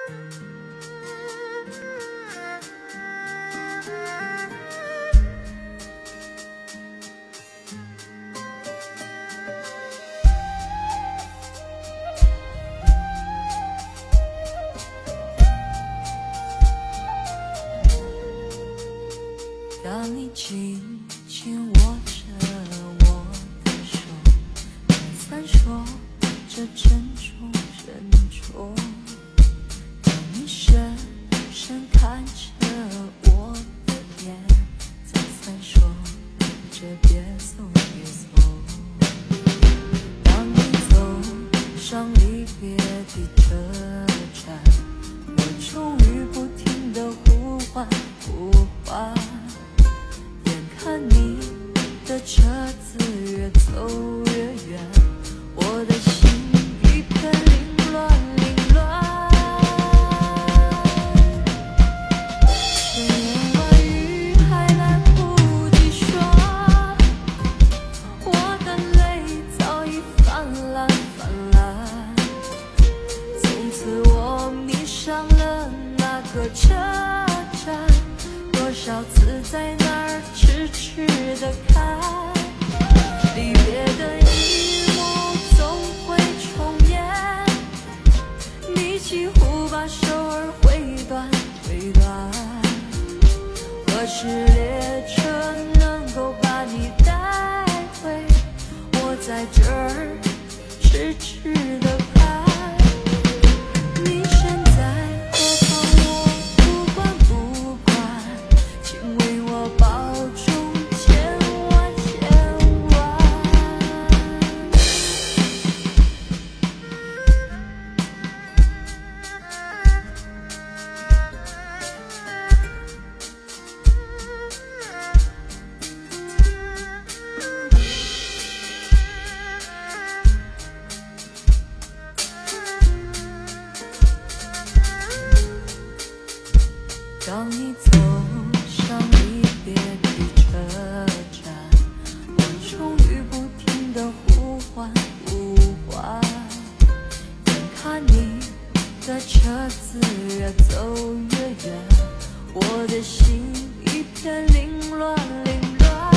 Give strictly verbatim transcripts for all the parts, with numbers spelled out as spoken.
当你紧紧握着我的手，再三说着珍重珍重。当你深深看着我的眼，再三说着别走别走。当你走上离别的车站，我终于不停地呼唤呼唤。看你的车子越走越远，我的心一片凌乱凌乱。千言万语还来不及说，我的泪早已泛滥泛滥。从此我迷上了那个车站，多少次在那儿痴痴地看，离别的一幕总会重演，你几乎把手儿挥断挥断。何时列车能够把你带回？我在这儿痴痴地看，你身在何方我不管不管，请为我保重千万千万。当你走上离别的车站，我终于不停地呼唤呼唤。眼看你的车子越走越远，我的心一片凌乱凌乱。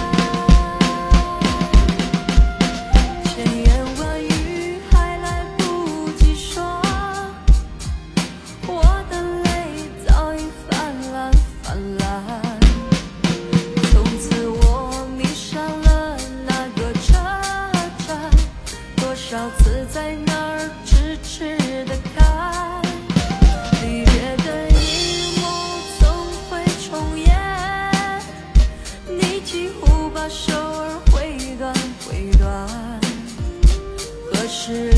千言万语还来不及说，我的泪早已泛滥泛滥。从此我迷上了那个车站，多少次在那儿痴痴地看，离别的一幕总会重演，你几乎把手儿挥断挥断。何时